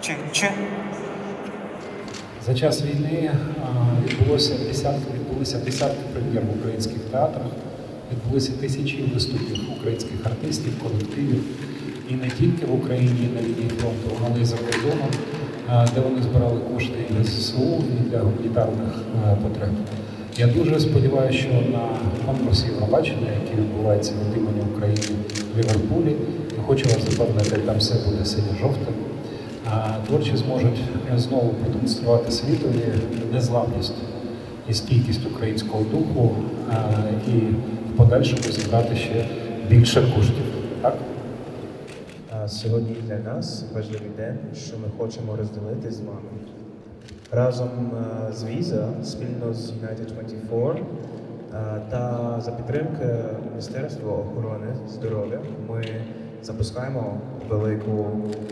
За час війни відбулися десятки прем'єр в українських театрах, відбулися тисячі виступів українських артистів, колективів. І не тільки в Україні, і на лінії фронту, але й за кордоном, де вони збирали кошти і для ЗСУ, і для гуманітарних потреб. Я дуже сподіваюся, що на конкурсі Євробачення, який відбувається від імені України в Ліверпулі, я хочу вас запевнити, там все буде синьо-жовтим. Творчі зможуть знову продемонструвати світові незламність і стійкість українського духу і в подальшому зібрати ще більше коштів. Так? Сьогодні для нас важливий день, що ми хочемо розділити з вами. Разом з Visa, спільно з United24 та за підтримки Міністерства охорони здоров'я ми запускаємо велику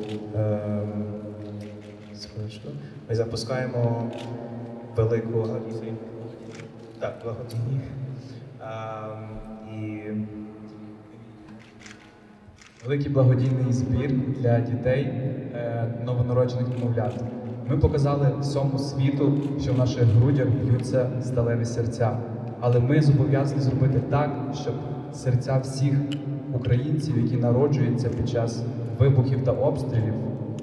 великий благодійний збір для дітей новонароджених немовлят. Ми показали всьому світу, що в наших грудях б'ються сталеві серця. Але ми зобов'язані зробити так, щоб серця всіх українців, які народжуються під час вибухів та обстрілів,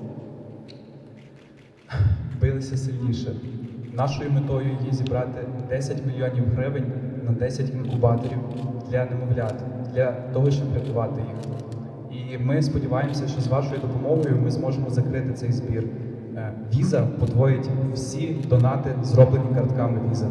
билися сильніше. Нашою метою є зібрати 10 мільйонів гривень на 10 інкубаторів для немовлят, для того, щоб рятувати їх. І ми сподіваємося, що з вашою допомогою ми зможемо закрити цей збір. Visa подвоїть всі донати, зроблені картками Visa.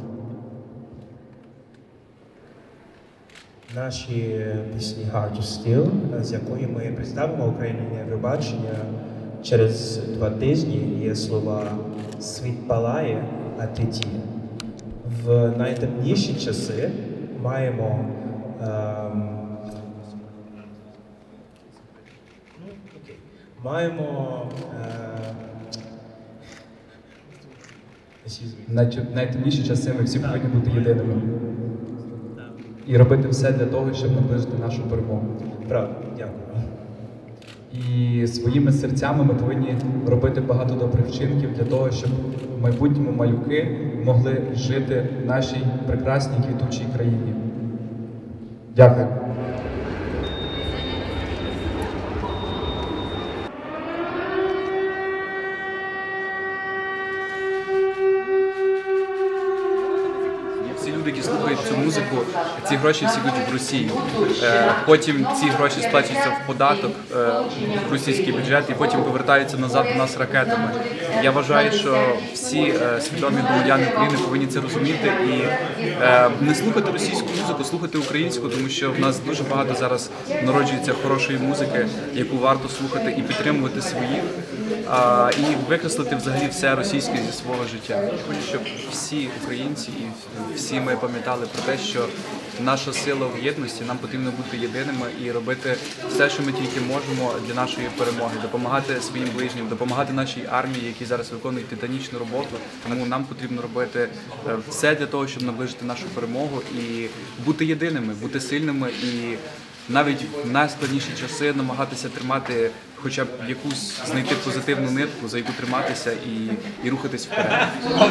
Наші пісні Heart of Steel, з якої ми представимо Україні на Євробачення через 2 тижні, є слова «Світ палає, а ти тіє». В найтемніші часи маємо найтемніші часи ми всі повинні бути єдиними. І робити все для того, щоб наближити нашу перемогу. Правда, дякую. І своїми серцями ми повинні робити багато добрих вчинків для того, щоб в майбутньому малюки могли жити в нашій прекрасній квітучій країні. Дякую. Які слухають цю музику, ці гроші всі йдуть в Росію. Потім ці гроші сплачуються в податок в російський бюджет і потім повертаються назад до нас ракетами. Я вважаю, що всі свідомі громадяни України повинні це розуміти і не слухати російську музику, слухати українську, тому що в нас дуже багато зараз народжується хорошої музики, яку варто слухати і підтримувати своїх, і викреслити взагалі все російське зі свого життя. Я хочу, щоб всі українці і всі ми пам'ятали про те, що наша сила в єдності, нам потрібно бути єдиними і робити все, що ми тільки можемо для нашої перемоги, допомагати своїм ближнім, допомагати нашій армії, які зараз виконують титанічну роботу. Тому нам потрібно робити все для того, щоб наближити нашу перемогу і бути єдиними, бути сильними і навіть в найскладніші часи намагатися тримати хоча б якусь, знайти позитивну нитку, за яку триматися і рухатись вперед.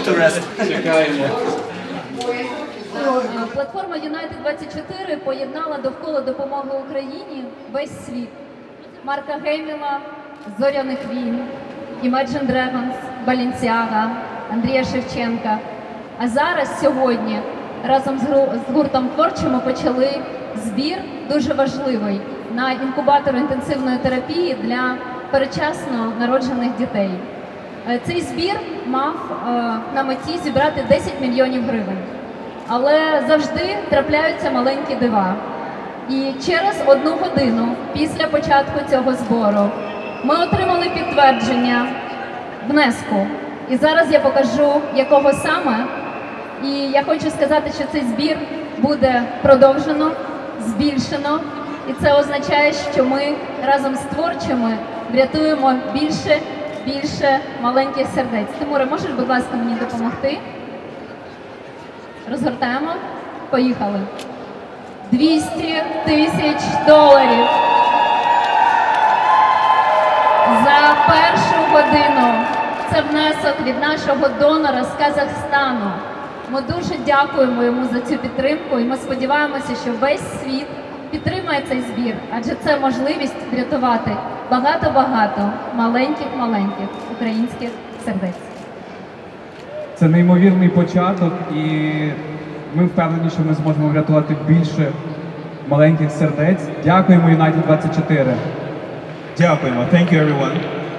Платформа United24 поєднала довкола допомоги Україні весь світ. Марка Геміла, Зоряних війн, Imagine Dragons, Balenciaga, Андрія Шевченка. А зараз, сьогодні, разом з гуртом «Творчі» ми почали збір дуже важливий на інкубатор інтенсивної терапії для передчасно народжених дітей. Цей збір мав на меті зібрати 10 мільйонів гривень. Але завжди трапляються маленькі дива. І через 1 годину після початку цього збору ми отримали підтвердження внеску. І зараз я покажу, якого саме. І я хочу сказати, що цей збір буде продовжено, збільшено. І це означає, що ми разом з творчими врятуємо більше маленьких сердець. Тимуре, можеш, будь ласка, мені допомогти? Розгортаємо. Поїхали. $200 тисяч. За першу годину людину. Це внесок від нашого донора з Казахстану. Ми дуже дякуємо йому за цю підтримку і ми сподіваємося, що весь світ підтримає цей збір, адже це можливість врятувати багато-багато маленьких українських сердець. Це неймовірний початок, і ми впевнені, що ми зможемо врятувати більше маленьких сердець. Дякуємо United 24. Дякуємо. Thank you, everyone.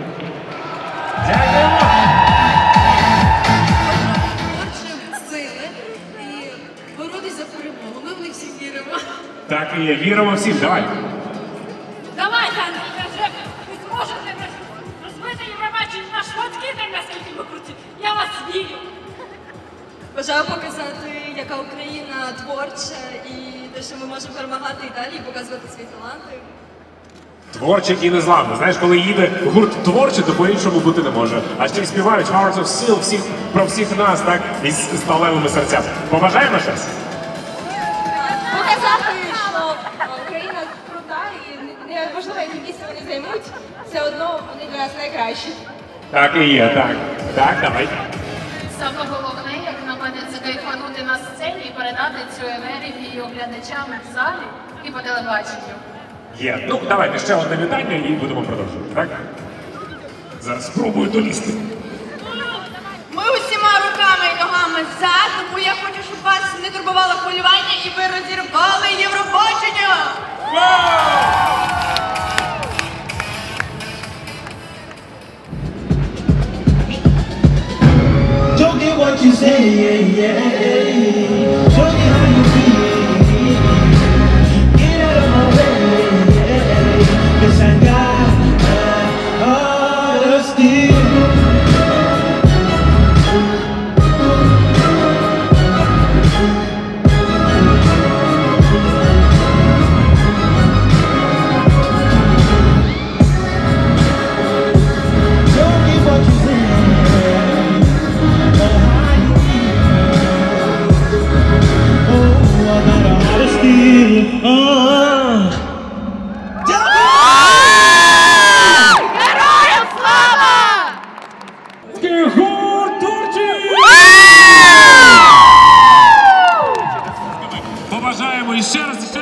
Сили і боротися за перемогу. Ми в них всі віримо. Так і є. Віримо всім. Давай. Давайте, Андрій, ви зможете розбити Євробачення на шматки, так наскільки ви круті. Я вас вірю. Бажаю показати, яка Україна творча і те, що ми можемо перемагати і далі, і показувати свої таланти. Творчий і незламний. Знаєш, коли їде гурт творчий, то по-іншому бути не може. А ще й співають Hearts of Steel про всіх нас, так, із сталевими серцями. Побажаємо щось? Показати, що Україна крута і неважливо, які місця вони займуть, все одно вони для нас найкращі. Так і є, так. Так, давай. Саме головне, як на мене, це кайфанути на сцені і передати цю енергію глядачам в залі і по телебаченню. Є. Ну, давайте ще одне вітання і будемо продовжувати, так? Зараз спробую долізти. Ми усіма руками і ногами за, тому я хочу, щоб вас не турбувало хвилювання і ви розірвали Євробачення! Don't get what you say, show me how you feel. Get out of my way, 'cause I got a heart of steel. Don't get what you say. Гурт творчий! Побажаємо і ще раз